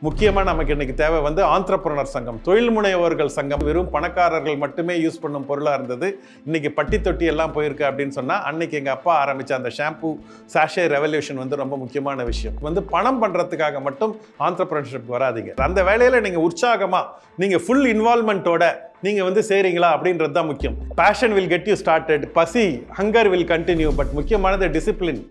முக்கியமாக நமக்கு இன்னைக்கு தேவை வந்து ஆந்திரப்ரனர் சங்கம், தொழில் முனைவோர்கள் சங்கம். வெறும் பணக்காரர்கள் மட்டுமே யூஸ் பண்ணும் பொருளாக இருந்தது. இன்னைக்கு பட்டி தொட்டி எல்லாம் போயிருக்கு அப்படின்னு சொன்னால், அன்னைக்கு எங்கள் அப்பா ஆரம்பித்த அந்த ஷாம்பு சாஷே ரெவல்யூஷன் வந்து ரொம்ப முக்கியமான விஷயம். வந்து பணம் பண்ணுறதுக்காக மட்டும் ஆந்திரப்ரனர்ஷிப் வராதிங்க. அந்த வேலையில் நீங்கள் உற்சாகமாக நீங்கள் ஃபுல் இன்வால்மெண்ட்டோட நீங்கள் வந்து செய்கிறீங்களா அப்படின்றது தான் முக்கியம். Passion will get you started, பசி ஹங்கர் வில் கண்டினியூ, பட் முக்கியமானது டிசிப்ளின்.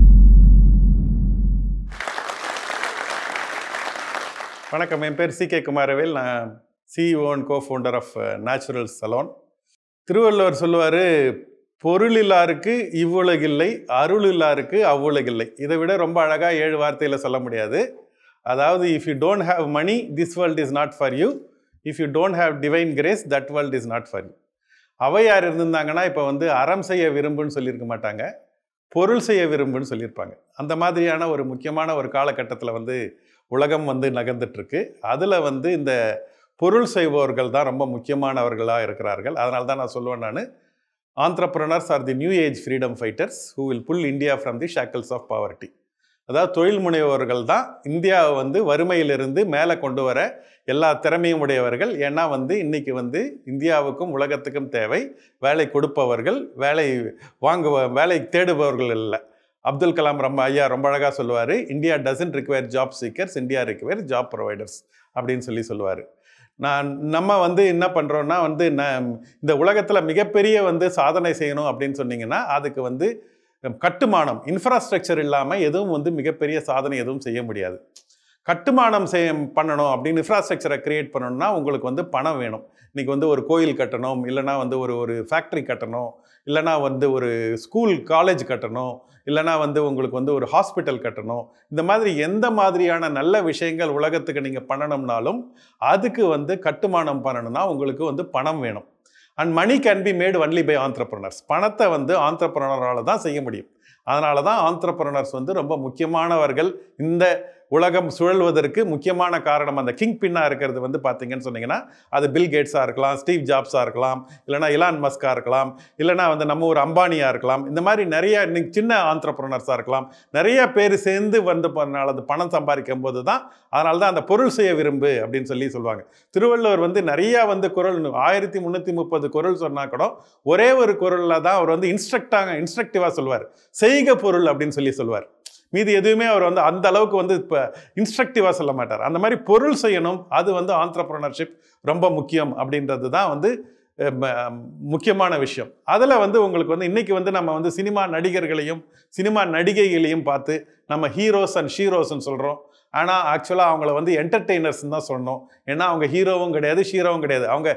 வணக்கம், என் பேர் சி.கே. குமாரவேல். நான் CEO and co-founder of natural salon. Thiruvalluvar சொல்லுவார், பொருளில்லாருக்கு இவ்வுலகில்லை, அருளில்லாருக்கு அவ்வுலகில்லை. இதை விட ரொம்ப அழகாக 7 வார்த்தையில் சொல்ல முடியாது. அதாவது, if you don't have money, this world is not for you. If you don't have divine grace, that world is not for you. Avvaiyar இருந்திருந்தாங்கன்னா இப்போ வந்து அறம் செய்ய விரும்புன்னு சொல்லியிருக்க மாட்டாங்க, பொருள் செய்ய விரும்புன்னு சொல்லியிருப்பாங்க. அந்த மாதிரியான ஒரு முக்கியமான ஒரு காலகட்டத்தில் வந்து உலகம் வந்து நகர்ந்துட்டுருக்கு. அதில் வந்து இந்த பொருள் செய்பவர்கள் தான் ரொம்ப முக்கியமானவர்களாக இருக்கிறார்கள். அதனால தான் நான் சொல்லுவேன், நான் entrepreneurs are the new age freedom fighters who will pull India from the shackles of poverty. அதாவது தொழில் முனைவோர்கள் தான் இந்தியாவை வந்து வறுமையிலிருந்து மேலே கொண்டு வர எல்லா திறமையும் உடையவர்கள். ஏன்னா வந்து இன்னைக்கு வந்து இந்தியாவுக்கும் உலகத்துக்கும் தேவை வேலை கொடுப்பவர்கள், வேலை தேடுபவர்கள் இல்லை. அப்துல் கலாம் ஐயா ரொம்ப அழகாக சொல்லுவார், India doesn't require job seekers, India require job providers அப்படின்னு சொல்லுவார். நம்ம வந்து என்ன பண்ணுறோன்னா வந்து இந்த உலகத்தில் மிகப்பெரிய வந்து சாதனை செய்யணும் அப்படின்னு சொன்னீங்கன்னா, அதுக்கு வந்து கட்டுமானம், இன்ஃப்ராஸ்ட்ரக்சர் இல்லாமல் எதுவும் வந்து மிகப்பெரிய சாதனை எதுவும் செய்ய முடியாது. கட்டுமானம் பண்ணணும் அப்படின்னு இன்ஃப்ராஸ்ட்ரக்சரை க்ரியேட் பண்ணணும்னா உங்களுக்கு வந்து பணம் வேணும். இன்றைக்கி வந்து ஒரு கோயில் கட்டணும், இல்லைனா வந்து ஒரு ஃபேக்ட்ரி கட்டணும், இல்லைனா வந்து ஒரு ஸ்கூல் காலேஜ் கட்டணும், இல்லைனா வந்து உங்களுக்கு வந்து ஒரு ஹாஸ்பிட்டல் கட்டணும். இந்த மாதிரி எந்த மாதிரியான நல்ல விஷயங்கள் உலகத்துக்கு நீங்கள் பண்ணணும்னாலும் அதுக்கு வந்து கட்டுமானம் பண்ணணும்னா உங்களுக்கு வந்து பணம் வேணும். And money can be made only by entrepreneurs. பணத்தை வந்து ஆந்திரப்ரனரால் தான் செய்ய முடியும். அதனால தான் ஆந்திரப்ரனர்ஸ் வந்து ரொம்ப முக்கியமானவர்கள். இந்த உலகம் சுழல்வதற்கு முக்கியமான காரணம் அந்த கிங் பின்னாக இருக்கிறது வந்து பார்த்தீங்கன்னு சொன்னீங்கன்னா, அது பில் கேட்ஸாக இருக்கலாம், ஸ்டீவ் ஜாப்ஸாக இருக்கலாம், இல்லைனா இலான் மஸ்காக இருக்கலாம், இல்லைனா வந்து நம்ம ஒரு அம்பானியாக இருக்கலாம். இந்த மாதிரி நிறைய சின்ன ஆந்திரப்ரனர்ஸாக இருக்கலாம். நிறைய பேர் சேர்ந்து வந்து அது பணம் சம்பாதிக்கும் போது தான், அதனால தான் அந்த பொருள் செய்ய விரும்பு அப்படின்னு சொல்லுவாங்க. திருவள்ளுவர் வந்து நிறையா வந்து குறள் 1330 குறள் சொன்னால் கூட ஒரே ஒரு குறளில் தான் அவர் வந்து இன்ஸ்ட்ரக்டிவாக சொல்லுவார், செய்க பொருள் அப்படின்னு சொல்லுவார். மீது எதுவுமே அவர் வந்து அந்த அளவுக்கு வந்து இப்போ இன்ஸ்ட்ரக்டிவாக சொல்ல மாட்டார். அந்த மாதிரி பொருள் செய்யணும், அது வந்து ஆந்திரப்ரனர்ஷிப் ரொம்ப முக்கியம் அப்படின்றது தான் வந்து முக்கியமான விஷயம். அதில் வந்து உங்களுக்கு வந்து இன்றைக்கி வந்து நம்ம வந்து சினிமா நடிகர்களையும் சினிமா நடிகைகளையும் பார்த்து நம்ம ஹீரோஸ் அண்ட் ஷீரோஸ்ன்னு சொல்கிறோம். ஆனால் ஆக்சுவலாக அவங்கள வந்து என்டர்டெய்னர்ஸ்ன்னு தான் சொன்னோம். ஏன்னா அவங்க ஹீரோவும் கிடையாது, ஷீரோவும் கிடையாது. அவங்க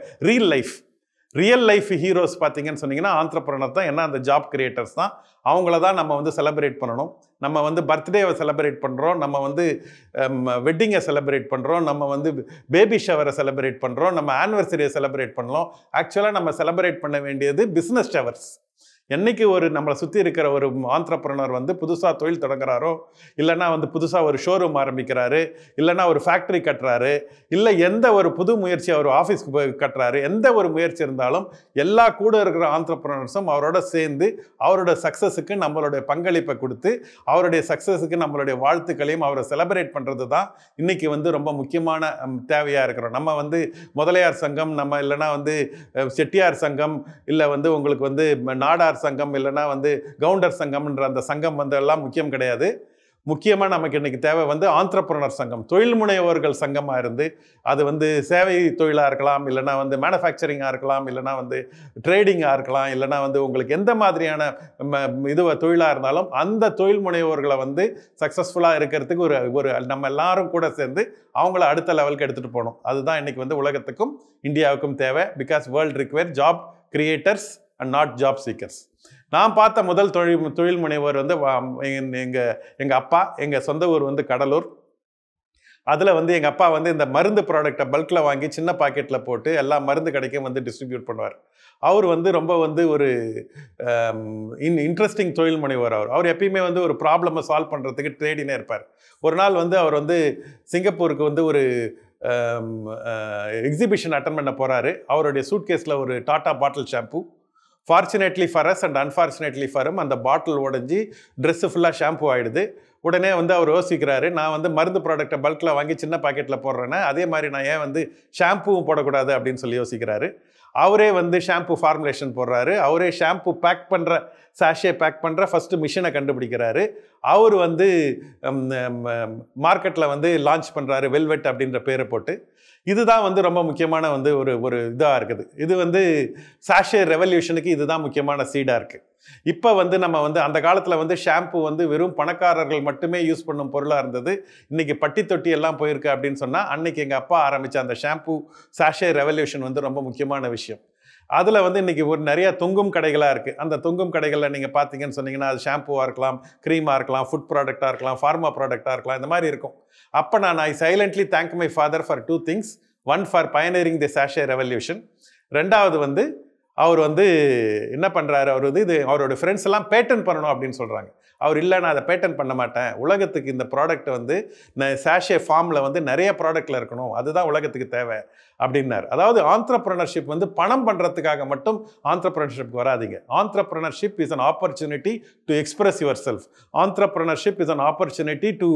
ரியல் லைஃப் ஹீரோஸ் பார்த்தீங்கன்னு சொன்னீங்கன்னா ஆந்திரப்ரனர் தான். ஏன்னா அந்த ஜாப் கிரியேட்டர்ஸ் தான். அவங்கள தான் நம்ம வந்து செலிப்ரேட் பண்ணணும். நம்ம வந்து பர்த்டேவை செலிப்ரேட் பண்ணுறோம், நம்ம வந்து வெட்டிங்கை செலிப்ரேட் பண்ணுறோம், நம்ம வந்து பேபி ஷவரை செலிப்ரேட் பண்ணுறோம், நம்ம ஆனிவர்சரியை செலிப்ரேட் பண்ணலாம். ஆக்சுவலாக நம்ம செலிப்ரேட் பண்ண வேண்டியது பிஸ்னஸ் ஷவர்ஸ். என்றைக்கு ஒரு நம்மளை சுற்றி இருக்கிற ஒரு ஆந்திரப்ரனர் வந்து புதுசாக தொழில் தொடங்குறாரோ, இல்லைனா வந்து புதுசாக ஒரு ஷோரூம் ஆரம்பிக்கிறாரு, இல்லைனா ஒரு ஃபேக்ட்ரி கட்டுறாரு, இல்லை எந்த ஒரு புது முயற்சி அவர் ஆஃபீஸ்க்கு போய் கட்டுறாரு, எந்த ஒரு முயற்சி இருந்தாலும் எல்லா கூட இருக்கிற ஆந்திரப்ரனர்ஸும் அவரோட சேர்ந்து அவரோட சக்ஸஸுக்கு நம்மளுடைய பங்களிப்பை கொடுத்து அவருடைய சக்ஸஸுக்கு நம்மளுடைய வாழ்த்துக்களையும் அவரை செலிப்ரேட் பண்ணுறது தான் இன்றைக்கி வந்து ரொம்ப முக்கியமான தேவையாக இருக்கிறோம். நம்ம வந்து முதலையார் சங்கம், நம்ம இல்லைனா வந்து செட்டியார் சங்கம், இல்லை வந்து உங்களுக்கு வந்து நாடார் சங்கம், இல்லைனா வந்து கவுண்டர் சங்கம்ன்ற அந்த சங்கம் வந்து எல்லாம் முக்கியம் கிடையாது. முக்கியமாக நமக்கு இன்றைக்கி தேவை வந்து ஆந்திரப்ரனர் சங்கம், தொழில் முனைவோர்கள் சங்கமாக இருந்து அது வந்து சேவை தொழிலாக இருக்கலாம், இல்லைனா வந்து மேனுஃபேக்சரிங்காக இருக்கலாம், இல்லைனா வந்து ட்ரேடிங்காக இருக்கலாம், இல்லைனா வந்து உங்களுக்கு எந்த மாதிரியான தொழிலாக இருந்தாலும் அந்த தொழில் முனைவோர்களை வந்து சக்ஸஸ்ஃபுல்லாக இருக்கிறதுக்கு ஒரு நம்ம எல்லாரும் கூட சேர்ந்து அவங்கள அடுத்த லெவலுக்கு எடுத்துகிட்டு போகணும். அதுதான் இன்றைக்கி வந்து உலகத்துக்கும் இந்தியாவுக்கும் தேவை. Because world require job creators and not job seekers. நான் பார்த்த முதல் தொழில் முனைவர் வந்து எங்கள் அப்பா. எங்கள் சொந்த ஊர் வந்து கடலூர். அதில் வந்து எங்கள் அப்பா வந்து இந்த மருந்து ப்ராடக்டை பல்கில் வாங்கி சின்ன பாக்கெட்டில் போட்டு எல்லா மருந்து கடைக்கும் வந்து டிஸ்ட்ரிபியூட் பண்ணுவார். அவர் வந்து ரொம்ப வந்து ஒரு இன்ட்ரெஸ்டிங் தொழில் முனைவர். அவர் எப்பயுமே வந்து ஒரு ப்ராப்ளமை சால்வ் பண்ணுறதுக்கு ட்ரேடினே இருப்பார். ஒரு நாள் வந்து அவர் வந்து சிங்கப்பூருக்கு வந்து ஒரு எக்ஸிபிஷன் அட்டன் பண்ண போகிறாரு. அவருடைய சூட்கேஸில் ஒரு Tata bottle shampoo. Fortunately for us and unfortunately for him அந்த பாட்டில் உடஞ்சி ட்ரெஸ்ஸு ஃபுல்லாக ஷாம்பு ஆகிடுது. உடனே வந்து அவர் யோசிக்கிறாரு, நான் வந்து மருந்து ப்ராடக்ட்டை பல்கில் வாங்கி சின்ன பாக்கெட்டில் போடுறேன்னா அதே மாதிரி நான் ஏன் வந்து ஷாம்புவும் போடக்கூடாது அப்படின்னு சொல்லி யோசிக்கிறாரு. அவரே வந்து ஷாம்பு ஃபார்முலேஷன் போடுறாரு. அவரே ஷாம்பு பேக் பண்ணுற சாஷே பேக் பண்ணுற ஃபஸ்ட்டு மிஷினை கண்டுபிடிக்கிறாரு. அவர் வந்து மார்க்கெட்டில் வந்து லான்ச் பண்ணுறாரு, வெல்வெட் அப்படின்ற பேரை போட்டு. இதுதான் வந்து ரொம்ப முக்கியமான வந்து ஒரு இதாக இருக்குது. இது வந்து சாஷே ரெவல்யூஷனுக்கு இதுதான் முக்கியமான சீடாக இருக்குது. இப்போ வந்து நம்ம வந்து அந்த காலத்தில் வந்து ஷாம்பு வந்து வெறும் பணக்காரர்கள் மட்டுமே யூஸ் பண்ணும் பொருளாக இருந்தது. இன்றைக்கி பட்டி தொட்டி எல்லாம் போயிருக்கு அப்படின்னு சொன்னால் அன்றைக்கி எங்கள் அப்பா ஆரம்பித்த அந்த ஷாம்பு சாஷே ரெவல்யூஷன் வந்து ரொம்ப முக்கியமான விஷயம். அதில் வந்து இன்றைக்கி ஒரு நிறையா தொங்கும் கடைகளாக இருக்குது. அந்த தொங்கும் கடைகளில் நீங்கள் பார்த்தீங்கன்னு சொன்னீங்கன்னா அது ஷாம்புவாக இருக்கலாம், க்ரீமாக இருக்கலாம், ஃபுட் ப்ராடக்டாக இருக்கலாம், ஃபார்மா ப்ராடக்டாக இருக்கலாம், இந்த மாதிரி இருக்கும். அப்போ நான் I silently thank my father for 2 things. One for pioneering the sachet revolution. ரெண்டாவது வந்து அவர் வந்து என்ன பண்ணுறாரு, அவர் வந்து இது அவரோட ஃப்ரெண்ட்ஸ் எல்லாம் பேட்டன் பண்ணணும் அப்படின்னு சொல்கிறாங்க. அவர் இல்லை, நான் அதை பேட்டன் பண்ண மாட்டேன், உலகத்துக்கு இந்த ப்ராடக்ட் வந்து சாஷே ஃபார்மில் வந்து நிறைய ப்ராடக்டில் இருக்கணும், அதுதான் உலகத்துக்கு தேவை அப்படின்னார். அதாவது ஆண்டர்பிரினர்ஷிப் வந்து பணம் பண்ணுறதுக்காக மட்டும் ஆண்டர்பிரினர்ஷிப் வராதிங்க. Entrepreneurship is an opportunity to express yourself. Entrepreneurship is an opportunity to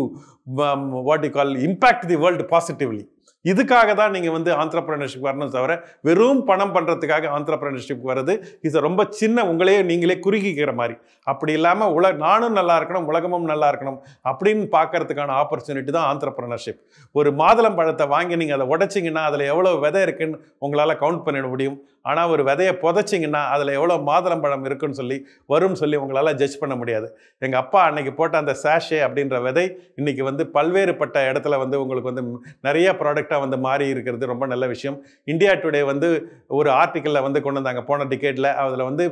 what you call impact the world positively. இதுக்காக தான் நீங்கள் வந்து ஆண்டர்பிரினர்ஷிப் வரணும் தவிர வெறும் பணம் பண்ணுறதுக்காக ஆண்டர்பிரினர்ஷிப் வர்றது இது ரொம்ப சின்ன உங்களையே நீங்களே குறுகிக்கிற மாதிரி. அப்படி இல்லாமல் நானும் நல்லா இருக்கணும், உலகமும் நல்லா இருக்கணும் அப்படின்னு பார்க்கறதுக்கான ஆப்பர்ச்சுனிட்டி தான் ஆண்டர்பிரினர்ஷிப். ஒரு மாதுளம் பழத்தை வாங்கி நீங்கள் அதை உடைச்சிங்கன்னா அதில் எவ்வளோ விதை இருக்குன்னு உங்களால் கவுண்ட் பண்ணிட முடியும். ஆனால் ஒரு விதையை புதைச்சிங்கன்னா அதில் எவ்வளோ மாதுளம் பழம் இருக்குன்னு சொல்லி உங்களால் ஜட்ஜ் பண்ண முடியாது. எங்கள் அப்பா அன்னைக்கு போட்ட அந்த சாஷே அப்படின்ற விதை இன்றைக்கி வந்து பல்வேறுபட்ட இடத்துல வந்து உங்களுக்கு வந்து நிறைய ப்ராடக்டாக வந்து மாறி இருக்கிறது ரொம்ப நல்ல விஷயம். இந்தியா டுடே வந்து ஒரு ஆர்டிக்கலில் வந்து கொண்டு வந்தாங்க போன டிகேட்டில். அதில் வந்து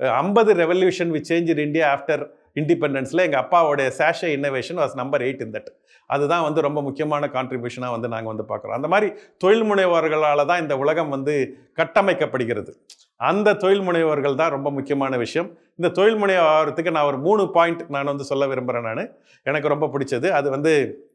50 revolution which change in India after இண்டிபெண்டன்ஸில் எங்கள் அப்பாவோடைய sachet innovation was number 8 in that. அதுதான் வந்து ரொம்ப முக்கியமான கான்ட்ரிபியூஷனாக வந்து நாங்கள் வந்து பார்க்குறோம். அந்த மாதிரி தொழில் முனைவோர்களால் தான் இந்த உலகம் வந்து கட்டமைக்கப்படுகிறது. அந்த தொழில் முனைவோர்கள் தான் ரொம்ப முக்கியமான விஷயம். இந்த தொழில் முனைவோரத்துக்கு நான் ஒரு 3 பாயிண்ட் நான் வந்து சொல்ல விரும்புகிறேன். எனக்கு ரொம்ப பிடிச்சது அது வந்து,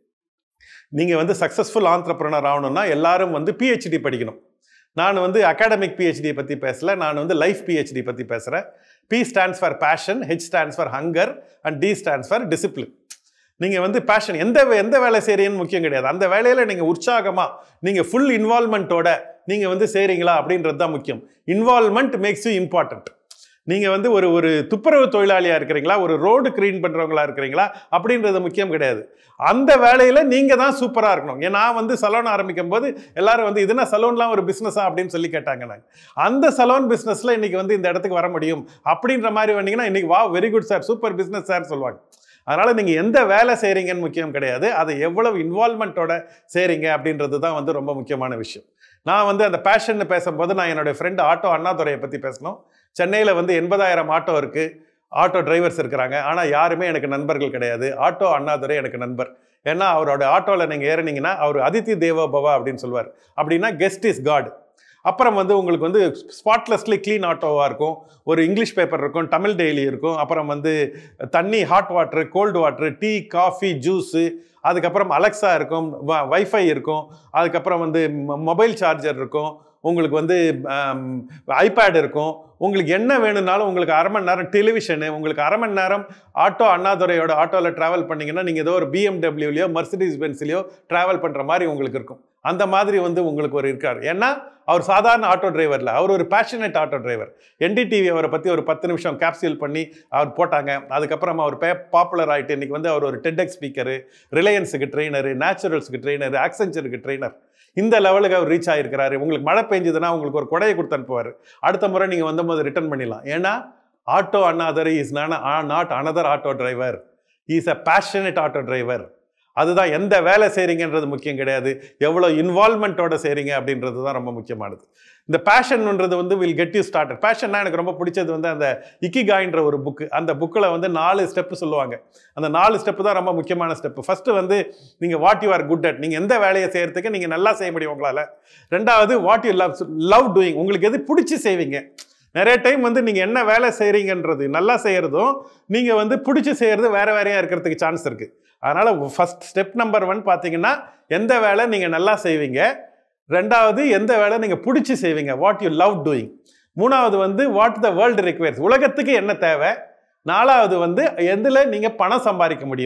நீங்கள் வந்து சக்ஸஸ்ஃபுல் ஆண்டர்பிரினர் ஆகணும்னா எல்லாரும் வந்து PhD படிக்கணும். நான் வந்து அகாடமிக் PhD பற்றி பேசலை, நான் வந்து லைஃப் PhD பற்றி பேசுகிறேன். P stands for passion, H stands for hunger and D stands for discipline. நீங்கள் வந்து பேஷன் எந்த வேலை செய்கிறீங்கன்னு முக்கியம் கிடையாது. அந்த வேலையில் நீங்கள் உற்சாகமாக நீங்கள் ஃபுல் இன்வால்மெண்ட்டோட நீங்கள் வந்து செய்கிறீங்களா அப்படின்றது தான் முக்கியம். Involvement makes you important. நீங்கள் வந்து ஒரு துப்புரவு தொழிலாளியாக இருக்கிறீங்களா, ஒரு ரோடு க்ளீன் பண்ணுறவங்களா இருக்கிறீங்களா அப்படின்றது முக்கியம் கிடையாது. அந்த வேலையில் நீங்கள் தான் சூப்பராக இருக்கணும். ஏன்னா நான் வந்து சலூன் ஆரம்பிக்கும் போது எல்லாரும் வந்து இதுனா சலூன்லாம் ஒரு பிஸ்னஸா அப்படின்னு சொல்லி கேட்டாங்க. நாங்கள் அந்த சலூன் பிஸ்னஸில் இன்றைக்கி வந்து இந்த இடத்துக்கு வர முடியும் அப்படின்ற மாதிரி வந்தீங்கன்னா இன்றைக்கி வா very good sir, super business sir சொல்லுவாங்க. அதனால் நீங்கள் எந்த வேலை செய்கிறீங்கன்னு முக்கியம் கிடையாது, அதை எவ்வளவு இன்வால்மெண்ட்டோட செய்கிறீங்க அப்படின்றது தான் வந்து ரொம்ப முக்கியமான விஷயம். நான் வந்து அந்த பேஷன்னு பேசும்போது நான் என்னுடைய ஃப்ரெண்டு ஆட்டோ அண்ணாதுரையை பற்றி பேசணும். சென்னையில் வந்து 80,000 ஆட்டோ இருக்குது, ஆட்டோ டிரைவர்ஸ் இருக்கிறாங்க. ஆனால் யாருமே எனக்கு நண்பர்கள் கிடையாது. ஆட்டோ அண்ணாதுரை எனக்கு நண்பர். ஏன்னா அவரோட ஆட்டோவில் நீங்கள் ஏறினீங்கன்னா அவர் அதித்தி தேவோ பவா அப்படின்னு சொல்லுவார். அப்படின்னா கெஸ்ட் இஸ் காட். அப்புறம் வந்து உங்களுக்கு வந்து ஸ்பாட்லெஸ்லி க்ளீன் ஆட்டோவாக இருக்கும், ஒரு இங்கிலீஷ் பேப்பர் இருக்கும், தமிழ் டெய்லி இருக்கும், அப்புறம் வந்து தண்ணி, hot water, cold water, tea, coffee, juice, அதுக்கப்புறம் அலெக்ஸா இருக்கும், வைஃபை இருக்கும், அதுக்கப்புறம் வந்து மொபைல் சார்ஜர் இருக்கும், உங்களுக்கு வந்து ஐபேட் இருக்கும். உங்களுக்கு என்ன வேணும்னாலும் உங்களுக்கு 1/2 மணி நேரம் டெலிவிஷனு, உங்களுக்கு 1/2 மணி நேரம் ஆட்டோ அண்ணாதுரையோட ஆட்டோவில் ட்ராவல் பண்ணிங்கன்னா நீங்கள் ஏதோ ஒரு BMW மர்சிடிஸ் பென்ஸ்லையோ ட்ராவல் பண்ணுற மாதிரி உங்களுக்கு இருக்கும். அந்த மாதிரி வந்து உங்களுக்கு ஒரு இருக்கார். ஏன்னா அவர் சாதாரண ஆட்டோ டிரைவரில், அவர் ஒரு பேஷனேட் ஆட்டோ டிரைவர். NDTV அவரை பற்றி ஒரு 10 நிமிஷம் கேப்சியூல் பண்ணி அவர் போட்டாங்க. அதுக்கப்புறம் அவர் பாப்புலர் ஆகிட்டு இன்றைக்கி வந்து அவர் ஒரு டெட்எக்ஸ் ஸ்பீக்கரு, ரிலையன்ஸுக்கு ட்ரெயினரு, நேச்சுரல்ஸுக்கு ட்ரெயினரு, ஆக்சென்ச்சருக்கு ட்ரெயினர், இந்த லெவலுக்கு அவர் ரீச் ஆகிருக்கிறாரு. உங்களுக்கு மழை பெஞ்சதுன்னா உங்களுக்கு ஒரு கொடையை கொடுத்து அனுப்புவார். அடுத்த முறை நீங்கள் வந்தபோது ரிட்டர்ன் பண்ணிடலாம். ஏன்னா auto Annadurai is not another auto driver, is a passionate auto driver. அதுதான் எந்த வேலை செய்கிறீங்கன்றது முக்கியம் கிடையாது, எவ்வளோ இன்வால்மெண்ட்டோட செய்கிறீங்க அப்படின்றது தான் ரொம்ப முக்கியமானது. இந்த பேஷன்ன்றது வந்து வில் கெட் யூ ஸ்டார்டட். பேஷன்னா எனக்கு ரொம்ப பிடிச்சது வந்து அந்த இக்கிகாய்ன்ற ஒரு புக்கு. அந்த புக்கில் வந்து 4 ஸ்டெப்பு சொல்லுவாங்க. அந்த 4 ஸ்டெப்பு தான் ரொம்ப முக்கியமான ஸ்டெப்பு. ஃபஸ்ட்டு வந்து நீங்கள் what you are good at, நீங்கள் எந்த வேலையை செய்கிறதுக்கு நீங்கள் நல்லா செய்ய முடியும் உங்களால். ரெண்டாவது வாட் யூ லவ் டூயிங், உங்களுக்கு எது பிடிச்சி செய்வீங்க. நிறைய டைம் வந்து நீங்கள் என்ன வேலை செய்கிறீங்கன்றது நல்லா செய்கிறதும் நீங்கள் வந்து பிடிச்சி செய்கிறது வேறு வேறையாக இருக்கிறதுக்கு சான்ஸ் இருக்குது. அதனால் ஃபஸ்ட் ஸ்டெப் நம்பர் 1 பார்த்தீங்கன்னா எந்த வேலை நீங்கள் நல்லா செய்வீங்க. ரெண்டாவது எந்த வேலை நீங்கள் பிடிச்சி செய்வீங்க, வாட் யூ லவ் டூயிங். மூணாவது வந்து வாட் த வேர்ல்டு ரிக்வயர்ஸ், உலகத்துக்கு என்ன தேவை. நாலாவது வந்து எதில் நீங்கள் பணம் சம்பாதிக்க முடியும்.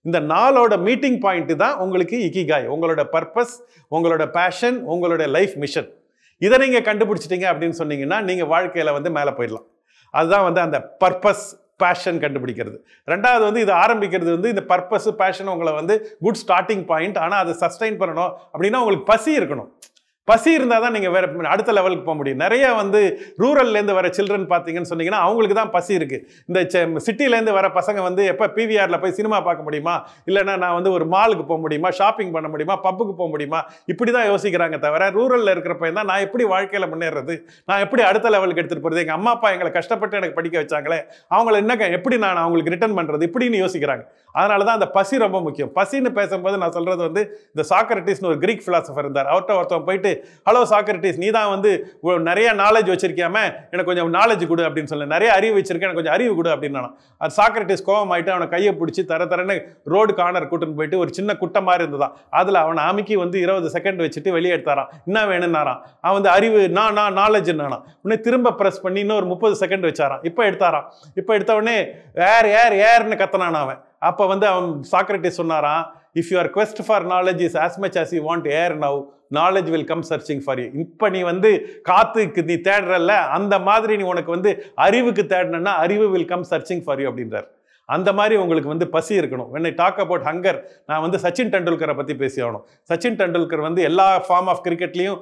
இந்த நாளோட மீட்டிங் பாயிண்ட் தான் உங்களுக்கு இக்கிகாய், உங்களோட பர்பஸ், உங்களோட பேஷன், உங்களோட லைஃப் மிஷன். இதை நீங்கள் கண்டுபிடிச்சிட்டீங்க அப்படின்னு சொன்னீங்கன்னா நீங்கள் வாழ்க்கையில் வந்து மேலே போயிடலாம். அதுதான் வந்து அந்த பர்பஸ் பேஷன் கண்டுபிடிக்கிறது. ரெண்டாவது வந்து இது ஆரம்பிக்கிறது வந்து இந்த பர்பஸ் பேஷன் உங்களை வந்து குட் ஸ்டார்டிங் பாயிண்ட். ஆனால் அதை சஸ்டைன் பண்ணணும் அப்படின்னா உங்களுக்கு பசி இருக்கணும். பசி இருந்தால் தான் நீங்கள் வேறு அடுத்த லெவலுக்கு போக முடியும். நிறைய வந்து ரூரல்லேருந்து வர சில்ட்ரன் பார்த்தீங்கன்னு சொன்னீங்கன்னா அவங்களுக்கு தான் பசி இருக்குது. இந்த சிட்டிலேருந்து வர பசங்க வந்து எப்போ பிவிஆரில் போய் சினிமா பார்க்க முடியுமா, இல்லைன்னா நான் வந்து ஒரு மாலுக்கு போக முடியுமா, ஷாப்பிங் பண்ண முடியுமா, பப்புக்கு போக முடியுமா, இப்படி தான் யோசிக்கிறாங்க தவிர ரூரலில் இருக்கிறப்ப தான் நான் எப்படி வாழ்க்கையில் முன்னேறது, நான் எப்படி அடுத்த லெவலுக்கு எடுத்துகிட்டு போகிறது, எங்கள் அம்மா அப்பா எங்களை கஷ்டப்பட்டு எனக்கு படிக்க வச்சாங்களே அவங்கள என்ன எப்படி நான் அவங்களுக்கு ரிட்டர்ன் பண்ணுறது இப்படின்னு யோசிக்கிறாங்க. அதனால தான் அந்த பசி ரொம்ப முக்கியம். பசின்னு பேசும்போது நான் சொல்கிறது வந்து இந்த சாக்ரட்டிஸ்னு ஒரு கிரீக் ஃபிலாசபர் இருந்தார். அவர்கிட்ட ஒருத்தவன் போயிட்டு, ஹலோ சாக்ரட்டிஸ், நீ தான் வந்து நிறைய நாலேஜ் வச்சிருக்கியாம எனக்கு கொஞ்சம் நாலேஜ் கொடு அப்படின்னு சொல்ல, நிறைய அறிவு வச்சிருக்கேன் எனக்கு கொஞ்சம் அறிவு கொடு அப்படின்னு. அது சாக்ரட்டிஸ் கோவம் ஆகிட்டு அவனை கையை பிடிச்சி தரன்னு ரோடு கார்னர் கூட்டுன்னு போயிட்டு ஒரு சின்ன குட்டை மாதிரி இருந்ததான் அதில் அவனை அமுக்கி வந்து 20 செகண்ட் வச்சுட்டு வெளியே எடுத்தாரான். என்ன வேணும்னாரான். அவன் வந்து அறிவு நான் நாலேஜ்னானா. உடனே திரும்ப ப்ரெஸ் பண்ணி இன்னும் ஒரு 30 செகண்ட் வச்சாரான். இப்போ எடுத்தாரான். இப்போ எடுத்த உடனே ஏர்னு கத்தனான் அவன். அப்போ வந்து அவன் சாக்ரட்டிஸ் சொன்னாரான், if your quest for knowledge is as much as you want air now, knowledge will come searching for you. இப்போ நீ வந்து காத்துக்கு நீ தேடுறல்ல, அந்த மாதிரி நீ உனக்கு வந்து அறிவுக்கு தேடணும்னா அறிவு will come searching for you அப்படின்றார். அந்த மாதிரி உங்களுக்கு வந்து பசி இருக்கணும். when I talk about hunger, நான் வந்து சச்சின் டெண்டுல்கரை பற்றி பேசி ஆகணும். சச்சின் டெண்டுல்கர் வந்து எல்லா ஃபார்ம் ஆஃப் கிரிக்கெட்லேயும்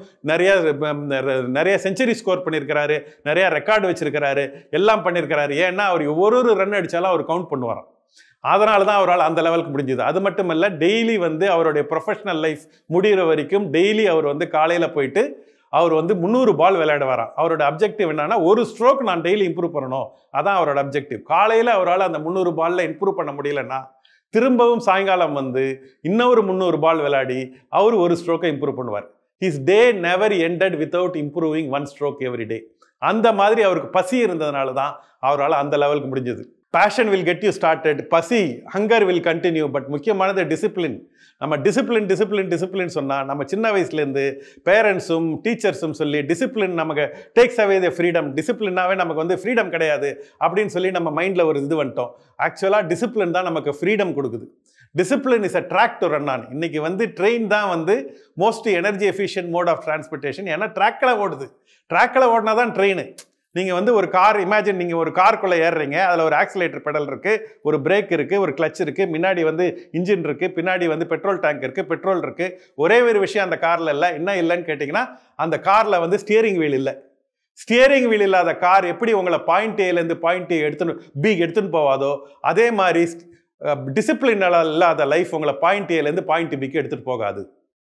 நிறைய செஞ்சுரி ஸ்கோர் பண்ணியிருக்கிறாரு, நிறைய ரெக்கார்டு வச்சிருக்கிறாரு, எல்லாம் பண்ணியிருக்கிறாரு. ஏன்னா அவர் ஒரு ரன் அடித்தாலும் அவர் கவுண்ட் பண்ணுவாராம். அதனால தான் அவரால் அந்த லெவலுக்கு முடிஞ்சது. அது மட்டும் இல்லை, டெய்லி வந்து அவருடைய ப்ரொஃபஷனல் லைஃப் முடிகிற வரைக்கும் டெய்லி அவர் வந்து காலையில் போயிட்டு அவர் வந்து 300 பால் விளையாட வரான். அவரோட அப்ஜெக்டிவ் என்னன்னா, ஒரு ஸ்ட்ரோக் நான் டெய்லி இம்ப்ரூவ் பண்ணணும். அதான் அவரோட அப்ஜெக்டிவ். காலையில் அவரால் அந்த 300 பாலில் இம்ப்ரூவ் பண்ண முடியலன்னா திரும்பவும் சாயங்காலம் வந்து இன்னொரு 300 பால் விளையாடி அவர் ஒரு ஸ்ட்ரோக்கை இம்ப்ரூவ் பண்ணுவார். His day never ended without improving 1 stroke every day. அந்த மாதிரி அவருக்கு பசி இருந்ததுனால தான் அவரால் அந்த லெவலுக்கு முடிஞ்சது. Passion will get you started, பசி ஹங்கர் வில் கண்டினியூ. பட் முக்கியமானது டிசிப்ளின். நம்ம டிசிப்ளின் சொன்னால் நம்ம சின்ன வயசுலேருந்து பேரண்ட்ஸும் டீச்சர்ஸும் சொல்லி டிசிப்ளின் நமக்கு டேக்ஸ் அவே த ஃப்ரீடம், டிசிப்ளினாவே நமக்கு வந்து ஃப்ரீடம் கிடையாது அப்படின்னு சொல்லி நம்ம மைண்டில் ஒரு இது வந்துட்டோம். ஆக்சுவலாக டிசிப்ளின் தான் நமக்கு ஃப்ரீடம் கொடுக்குது. Discipline is a track to run on. இன்னைக்கு வந்து ட்ரெயின் தான் வந்து most energy efficient mode of transportation. ஏன்னா ட்ராக்கில் ஓடுது. ட்ராக்கில் ஓடினா தான் ட்ரெயின். நீங்கள் வந்து ஒரு கார் இமேஜின், நீங்கள் ஒரு காருக்குள்ளே ஏறுறீங்க, அதில் ஒரு ஆக்சிலேட்டர் பெடல் இருக்குது, ஒரு பிரேக் இருக்குது, ஒரு கிளச் இருக்குது, முன்னாடி வந்து இன்ஜின் இருக்குது, பின்னாடி வந்து பெட்ரோல் டேங்க் இருக்குது, பெட்ரோல் இருக்குது. ஒரே ஒரு விஷயம் அந்த காரில் இல்லை. என்ன இல்லைன்னு கேட்டிங்கன்னா, அந்த காரில் வந்து ஸ்டியரிங் வீல் இல்லை. ஸ்டியரிங் வீல் இல்லாத கார் எப்படி உங்களை பாயிண்ட் ஏலேருந்து பாயிண்ட் எடுத்துன்னு போவாதோ, அதே மாதிரி டிசிப்ளின் இல்லாத லைஃப் உங்களை பாயிண்ட் ஏலேருந்து பாயிண்ட் பிக்கு எடுத்துகிட்டு போகாது.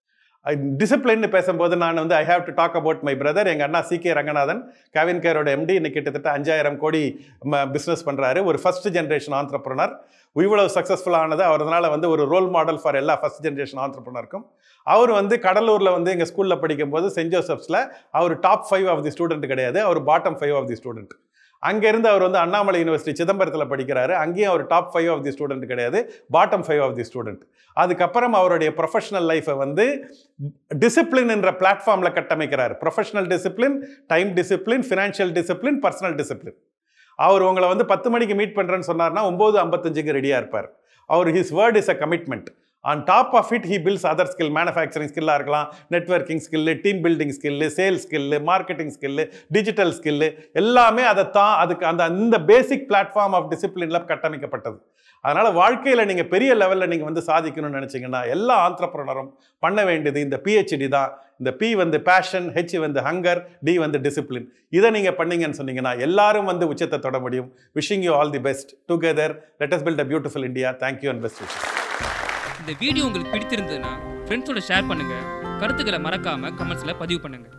டிசிப்ளின் பேசும்போது நான் வந்து I have to talk about my brother. எங்கள் அண்ணா CK ரங்கநாதன், கேவின் கேரோட MD, இன்னைக்கு கிட்டத்தட்ட 5000 கோடி பிஸ்னஸ் பண்ணுறாரு. ஒரு ஃபர்ஸ்ட் ஜென்ரேஷன் ஆண்டர்ப்ரனர். இவ்வளவு சக்ஸஸ்ஃபுல் ஆனது அவர்னால வந்து ஒரு ரோல் மாடல் ஃபார் எல்லா ஃபர்ஸ்ட் ஜென்ரேஷன் ஆண்டர்ப்ரனருக்கும். அவர் வந்து கடலூரில் வந்து எங்கள் ஸ்கூலில் படிக்கும்போது சென்ட் ஜோசப்ஸில் அவர் டாப் 5 ஆஃப் தி ஸ்டூடெண்ட் கிடையாது, அவர் பாட்டம் 5 ஆஃப் தி ஸ்டூடெண்ட். அங்கேருந்து அவர் வந்து அண்ணாமலை யூனிவர்சிட்டி சிதம்பரத்தில் படிக்கிறாரு. அங்கேயும் அவர் டாப் 5 ஆஃப் தி ஸ்டூடெண்ட் கிடையாது, பாட்டம் 5 ஆஃப் தி ஸ்டூடெண்ட். அதுக்கப்புறம் அவருடைய ப்ரொஃபஷனல் லைஃப்பை வந்து டிசிப்ளின் என்ற பிளாட்ஃபார்மில் கட்டமைக்கிறார். Professional discipline, time discipline, financial discipline, personal discipline. அவர் உங்களை வந்து 10 மணிக்கு மீட் பண்ணுறேன்னு சொன்னார்னா 9:55 ரெடியாக இருப்பார். அவர் his word is a commitment. On top of it, he builds other skill, manufacturing skill இருக்கலாம், networking skill, team building skill, sales skill, marketing skill, digital skill, எல்லாமே அதை தான் அதுக்கு அந்த பேசிக் பிளாட்ஃபார்ம் ஆஃப் டிசிப்ளின்ல கட்டமைக்கப்பட்டது. அதனால வாழ்க்கையில் நீங்கள் பெரிய லெவலில் நீங்கள் வந்து சாதிக்கணும்னு நினச்சிங்கன்னா எல்லா ஆண்டர்ப்ரனரும் பண்ண வேண்டியது இந்த PhD தான். இந்த P வந்து பேஷன், H வந்து ஹங்கர், D வந்து டிசிப்ளின். இதை நீங்கள் பண்ணீங்கன்னு சொன்னீங்கன்னா எல்லாரும் வந்து உச்சத்தை தொட முடியும். Wishing you all the best. Together let us build a beautiful India. Thank you and best wishes. இந்த வீடியோ உங்களுக்கு பிடித்திருந்ததுன்னா ஃப்ரெண்ட்ஸோட ஷேர் பண்ணுங்கள். கருத்துக்களை மறக்காமல் கமெண்ட்ஸில் பதிவு பண்ணுங்கள்.